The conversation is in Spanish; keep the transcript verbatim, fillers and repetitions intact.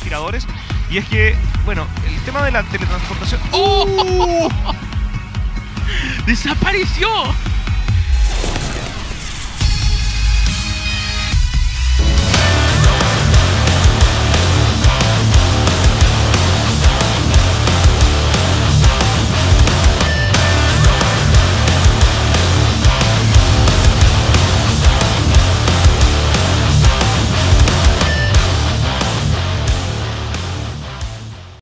inspiradores. Y es que, bueno, el tema de la teletransportación... ¡Oh! ¡Desapareció!